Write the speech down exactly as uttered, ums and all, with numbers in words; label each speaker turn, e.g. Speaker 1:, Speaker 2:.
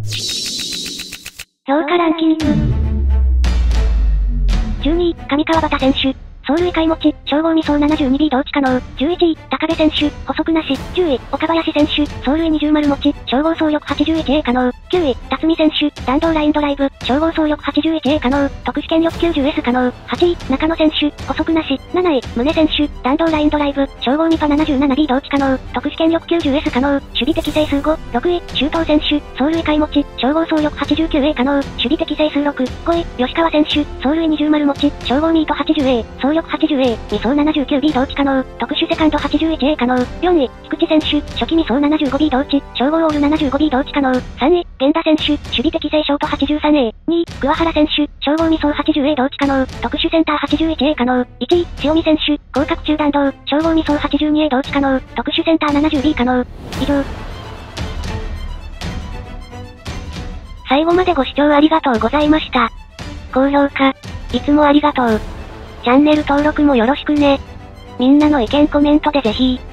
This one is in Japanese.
Speaker 1: 評価ランキング。じゅうにい、上川端選手。走塁買い持ち、称号未走 ななじゅうにビー 同値可能。じゅういちい、高部選手、補足なし。じゅうい、岡林選手、走塁にじゅう丸持ち、称号走力 はちじゅういちエー 可能。きゅうい、辰巳選手、弾道ラインドライブ、称号走力 はちじゅういちエー 可能。特殊権力 きゅうじゅうエス 可能。はちい、中野選手、補足なし。なない、宗選手、弾道ラインドライブ、称号ミパ ななじゅうななビー 同値可能。特殊権力 きゅうじゅうエス 可能。守備適正数ご。ろくい、周東選手、走塁買い持ち、称号走力 はちじゅうきゅうエー 可能。守備適正数ろく。ごい、吉川選手、走塁にじゅう丸持ち、称号ミート はちじゅうエー、走力 はちじゅうエー。未走 ななじゅうきゅうビー 同値可能。特殊セカンド はちじゅういちエー 可能。よんい、菊池選手、初期未走 ななじゅうごビー 同値、称号オール ななじゅうごビー 同値可能。さんい、源田選手、守備適正ショート はちじゅうさんエー。にい、桑原選手、称号未走 はちじゅうエー 同値可能。特殊センター はちじゅういちエー 可能。いちい、塩見選手、広角中弾道、称号未走 はちじゅうにエー 同値可能。特殊センター ななじゅうビー 可能。以上。最後までご視聴ありがとうございました。高評価、いつもありがとう。チャンネル登録もよろしくね。みんなの意見コメントでぜひ。